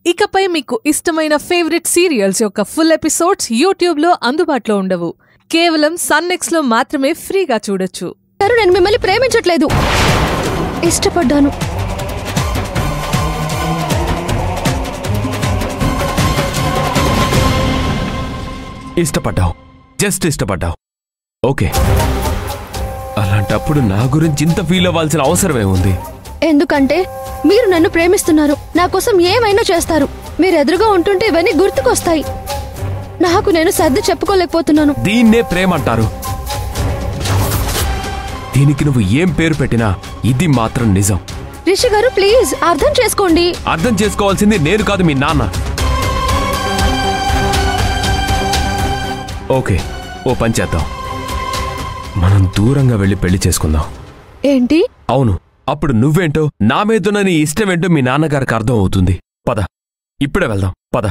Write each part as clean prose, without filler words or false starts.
ఇకపై మీకు ఇష్టమైన ఫేవరెట్ సీరియల్స్ యొక్క ఫుల్ ఎపిసోడ్స్ యూట్యూబ్లో అందుబాటులో ఉండవు. కేవలం సన్నెక్స్లో మాత్రమే ఫ్రీగా చూడొచ్చు. నేను మిమ్మల్ని ప్రేమించట్లేదు, ఇష్టపడ్డాను. ఇష్టపడ్డావు, జస్ట్ ఇష్టపడ్డావు. ఓకే, అలాంటప్పుడు నా గురించి ఇంత ఫీల్ అవ్వాల్సిన అవసరమే ఉంది? ఎందుకంటే మీరు నన్ను ప్రేమిస్తున్నారు, నా కోసం ఏమైనా చేస్తారు. మీరు ఎదురుగా ఉంటుంటే ఇవన్నీ గుర్తుకొస్తాయి. నాకు నేను సర్ది చెప్పుకోలేకపోతున్నాను. దీన్నే ప్రేమ అంటారు. దీనికి నువ్వు ఏం పేరు పెట్టినా ఇది మాత్రం నిజం. రిషి గారు, ప్లీజ్ అర్థం చేసుకోండి. అర్థం చేసుకోవాల్సింది నేను కాదు, మీ నాన్న. ఓకే, ఓ పని చేద్దాం. మనం దూరంగా వెళ్ళి పెళ్లి చేసుకుందాం. ఏంటి? అవును, అప్పుడు నువ్వేంటో నా మీదున్న నీ ఇష్టమేంటో మీ నాన్నగారికి అర్థం అవుతుంది. పద, ఇప్పుడే వెళ్దాం, పద.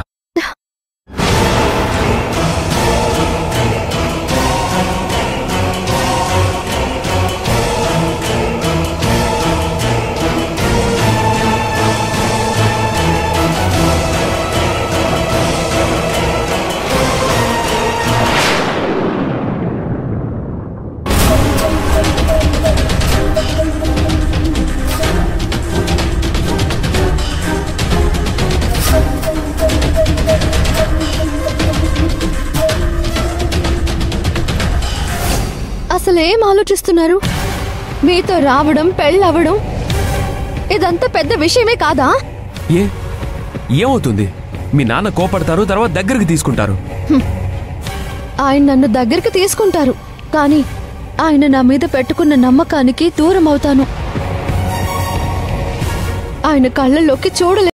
అసలేం ఆలోచిస్తున్నారు? మీతో రావడం, పెళ్ళవడం ఇదంతా పెద్ద విషయమే కాదా? ఏమవుతుంది? మీ నాన్న కోపడతారు, తర్వాత దగ్గరికి తీసుకుంటారు. ఆయన నన్ను దగ్గరికి తీసుకుంటారు, కానీ ఆయన నా మీద పెట్టుకున్న నమ్మకానికి దూరం అవుతాను. ఆయన కళ్ళల్లోకి చూడలే.